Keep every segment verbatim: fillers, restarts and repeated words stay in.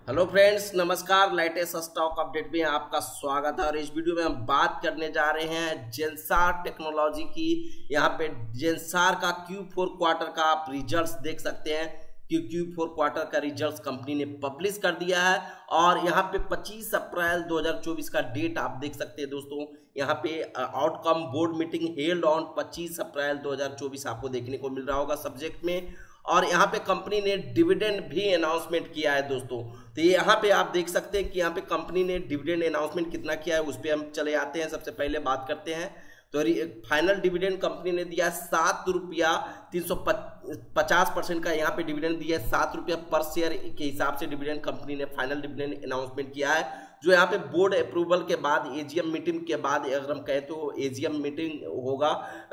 Hello friends, नमस्कार। Latest stock update में आपका स्वागत है और इस वीडियो में हम बात करने जा रहे हैं जेंसार टेक्नोलॉजी की। यहाँ पे जेंसार का क्यू फोर क्वार्टर का आप रिजल्ट्स देख सकते हैं कि क्यू फोर क्वार्टर का रिजल्ट्स कंपनी ने पब्लिश कर दिया है और यहाँ पे पच्चीस अप्रैल दो हज़ार चौबीस का डेट आप देख सकते हैं दोस्तों। यहाँ पे outcome board meeting held on पच्चीस अप्रैल दो हज़ार चौबीस आपको देखने को मिल रहा होगा सब्जेक्ट में। और यहाँ पे कंपनी ने डिविडेंड भी अनाउंसमेंट किया है दोस्तों। तो ये यहाँ पे आप देख सकते हैं कि यहाँ पे कंपनी ने डिविडेंड अनाउंसमेंट कितना किया है, उस पर हम चले आते हैं। सबसे पहले बात करते हैं तो फाइनल डिविडेंड कंपनी ने दिया सात रुपया तीन सौ पचास परसेंट का यहाँ पे डिविडेंड दिया है। सात रुपया पर शेयर के हिसाब से डिविडेंड कंपनी ने फाइनल डिविडेंड अनाउंसमेंट किया है, जो यहाँ पे बोर्ड अप्रूवल के बाद एजीएम मीटिंग के बाद अगर हम कहें तो एजीएम मीटिंग होगा।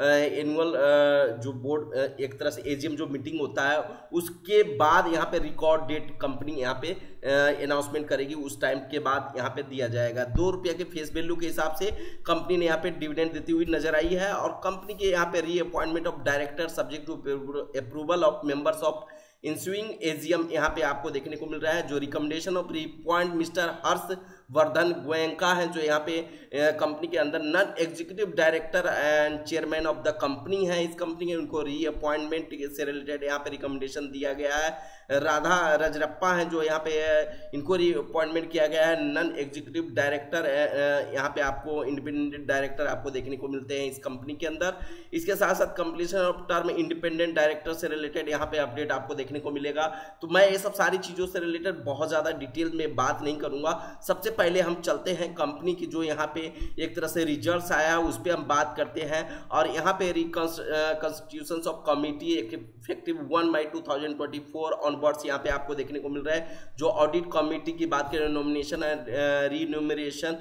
एनुअल जो बोर्ड एक तरह से एजीएम जो मीटिंग होता है उसके बाद यहाँ पे रिकॉर्ड डेट कंपनी यहाँ पे अनाउंसमेंट करेगी, उस टाइम के बाद यहाँ पे दिया जाएगा। दो रुपया के फेस वैल्यू के हिसाब से कंपनी ने यहाँ पे डिविडेंड देती हुई नजर आई है। और कंपनी के यहाँ पे reappointment of director subject to approval of members of ensuing AGM यहाँ पे आपको देखने को मिल रहा है। जो recommendation of reappoint mister Harsh Vardhan Goenka है, जो यहाँ पे कंपनी के अंदर non executive director and chairman of the company है इस कंपनी के, उनको री अपॉइंटमेंट से रिलेटेड यहाँ पे रिकमेंडेशन दिया गया है। राधा रजरप्पा हैं जो यहाँ पे इनको री अपॉइंटमेंट किया गया है नॉन एग्जीक्यूटिव डायरेक्टर। यहाँ पे आपको इंडिपेंडेंट डायरेक्टर आपको देखने को मिलते हैं इस कंपनी के अंदर। इसके साथ साथ completion of term independent director से रिलेटेड यहाँ पे अपडेट आपको देखने को मिलेगा। तो मैं ये सब सारी चीजों से रिलेटेड बहुत ज्यादा डिटेल में बात नहीं करूंगा। सबसे पहले हम चलते हैं कंपनी की जो यहाँ पे एक तरह से रिजल्ट्स आया है उस पर हम बात करते हैं। और यहाँ पे reconstitutions of committee effective one May two thousand twenty four onwards यहाँ पे आपको देखने को मिल रहा है। जो ऑडिट कमिटी की बात करें, नॉमिनेशन एंड रीन्यूमरेशन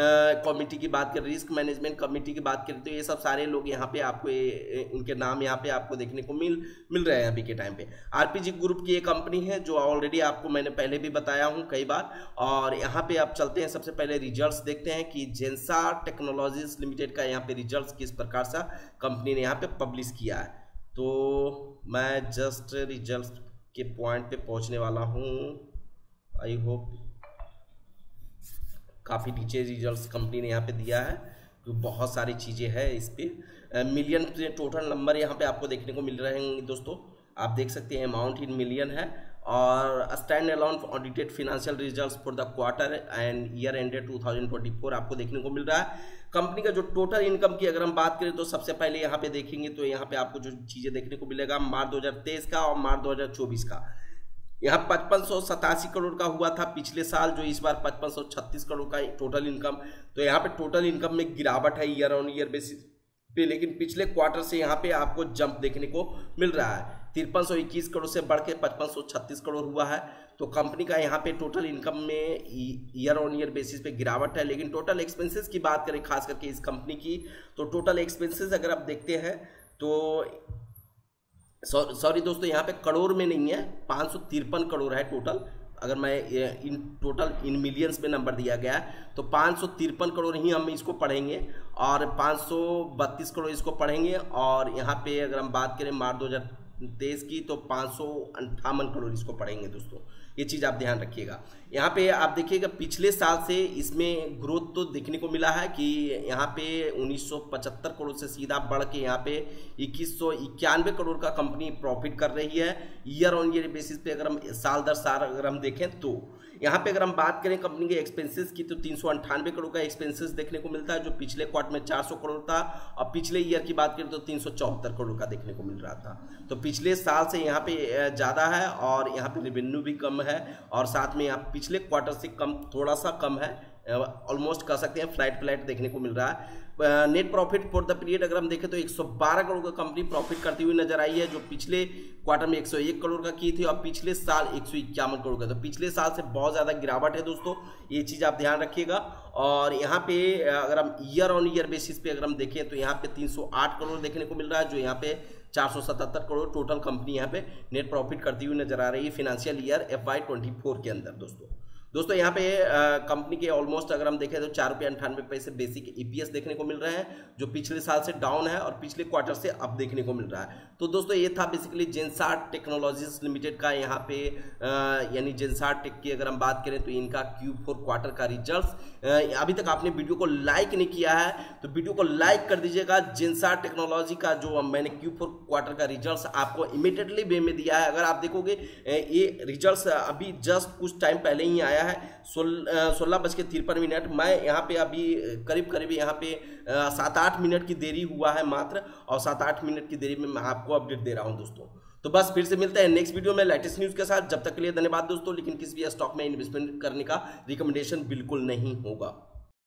कमिटी की बात करें, रिस्क मैनेजमेंट कमिटी की बात करें, तो ये सब सारे लोग यहाँ पे आपको इनके नाम यहाँ पे आपको देखने को मिल मिल रहे हैं अभी के टाइम पे। आरपीजी ग्रुप की एक कंपनी है जो ऑलरेडी आपको मैंने पहले भी बताया हूँ कई बार। और यहाँ पे आप चलते हैं, सबसे पहले रिजल्ट्स देखते हैं कि जेंसार टेक्नोलॉजीज लिमिटेड का यहाँ पे रिजल्ट्स किस प्रकार से कंपनी ने यहाँ पे पब्लिश किया है। तो मैं जस्ट रिजल्ट्स के पॉइंट पे पहुंचने वाला हूँ। आई होप काफ़ी नीचे रिजल्ट्स कंपनी ने यहाँ पे दिया है, तो बहुत सारी चीज़ें हैं इस पर। मिलियन टोटल नंबर यहाँ पे आपको देखने को मिल रहे हैं दोस्तों, आप देख सकते हैं अमाउंट इन मिलियन है। और standalone audited financial results for the quarter and year ended two thousand twenty four आपको देखने को मिल रहा है। कंपनी का जो टोटल इनकम की अगर हम बात करें तो सबसे पहले यहाँ पे देखेंगे तो यहाँ पे आपको जो चीज़ें देखने को मिलेगा मार्च दो हज़ार तेईस का और मार्च दो हज़ार चौबीस का। यहाँ पचपन सौ सतासी करोड़ का हुआ था पिछले साल, जो इस बार पचपन सौ छत्तीस करोड़ का टोटल इनकम। तो यहाँ पे टोटल इनकम में गिरावट है ईयर ऑन ईयर बेसिस पे, लेकिन पिछले क्वार्टर से यहाँ पे आपको जंप देखने को मिल रहा है। तिरपन सौ इक्कीस करोड़ से बढ़ के पचपन सौ छत्तीस करोड़ हुआ है। तो कंपनी का यहाँ पे टोटल इनकम में ईयर ऑन ईयर बेसिस पे गिरावट है। लेकिन टोटल एक्सपेंसेस की बात करें खास करके इस कंपनी की, तो टोटल एक्सपेंसेस अगर आप देखते हैं तो सॉरी दोस्तों, यहाँ पे करोड़ में नहीं है, पाँच सौ तिरपन करोड़ है टोटल। अगर मैं इन टोटल इन मिलियंस में नंबर दिया गया है तो पाँच सौ तिरपन करोड़ ही हम इसको पढ़ेंगे और पाँच सौ बत्तीस करोड़ इसको पढ़ेंगे। और यहाँ पे अगर हम बात करें मार्च दो हज़ार तेईस की तो पाँच सौ अंठावन करोड़ इसको पढ़ेंगे दोस्तों, ये चीज़ आप ध्यान रखिएगा। यहाँ पे आप देखिएगा पिछले साल से इसमें ग्रोथ तो देखने को मिला है कि यहाँ पे उन्नीस सौ पचहत्तर करोड़ से सीधा बढ़ के यहाँ पे इक्कीस सौ इक्यानवे करोड़ का कंपनी प्रॉफिट कर रही है ईयर ऑन ईयर बेसिस पे। अगर हम साल दर साल अगर हम देखें तो यहाँ पे अगर हम बात करें कंपनी के एक्सपेंसेस की तो तीन सौ अंठानवे करोड़ का एक्सपेंसेस देखने को मिलता है, जो पिछले क्वार्टर में चार सौ करोड़ था। और पिछले ईयर की बात करें तो तीन सौ चौहत्तर करोड़ का देखने को मिल रहा था। तो पिछले साल से यहाँ पे ज़्यादा है और यहाँ पे रेवेन्यू भी कम है और साथ में यहाँ पिछले क्वार्टर से कम थोड़ा सा कम है, ऑलमोस्ट कह सकते हैं फ्लैट फ्लैट देखने को मिल रहा है। Net profit for the period अगर हम देखें तो एक सौ बारह करोड़ का कंपनी प्रॉफिट करती हुई नजर आई है, जो पिछले क्वार्टर में एक सौ एक करोड़ का की थी और पिछले साल एक सौ इक्यावन करोड़ का। तो पिछले साल से बहुत ज़्यादा गिरावट है दोस्तों, ये चीज़ आप ध्यान रखिएगा। और यहाँ पे अगर हम ईयर ऑन ईयर बेसिस पे अगर हम देखें तो यहाँ पे तीन सौ आठ करोड़ देखने को मिल रहा है, जो यहाँ पे चार सौ सतहत्तर करोड़ टोटल कंपनी यहाँ पे नेट प्रॉफिट करती हुई नजर आ रही है financial year F Y twenty four के अंदर दोस्तों। दोस्तों यहाँ पे कंपनी के ऑलमोस्ट अगर हम देखें तो चार रुपये अंठानवे पैसे बेसिक ईपीएस देखने को मिल रहे हैं, जो पिछले साल से डाउन है और पिछले क्वार्टर से अब देखने को मिल रहा है। तो दोस्तों ये था बेसिकली जेनसार टेक्नोलॉजीज लिमिटेड का यहाँ पे यानी जेनसार टेक की अगर हम बात करें तो इनका क्यू फोर क्वार्टर का रिजल्ट। अभी तक आपने वीडियो को लाइक नहीं किया है तो वीडियो को लाइक कर दीजिएगा। जेनसार टेक्नोलॉजी का जो मैंने क्यू फोर क्वार्टर का रिजल्ट आपको इमीडिएटली वे में दिया है। अगर आप देखोगे ये रिजल्ट अभी जस्ट कुछ टाइम पहले ही आया है, सोलह बज के तिरपन मिनट। मैं यहाँ पे अभी करीब करीब यहाँ पे सात आठ मिनट की देरी हुआ है मात्र, और सात आठ मिनट की देरी में मैं आपको अपडेट दे रहा हूँ दोस्तों। तो बस फिर से मिलते हैं नेक्स्ट वीडियो में लेटेस्ट न्यूज़ के साथ। जब तक के लिए धन्यवाद दोस्तों। लेकिन किसी भी स्टॉक में इन्वेस्टमेंट करने का रिकमेंडेशन बिल्कुल नहीं होगा।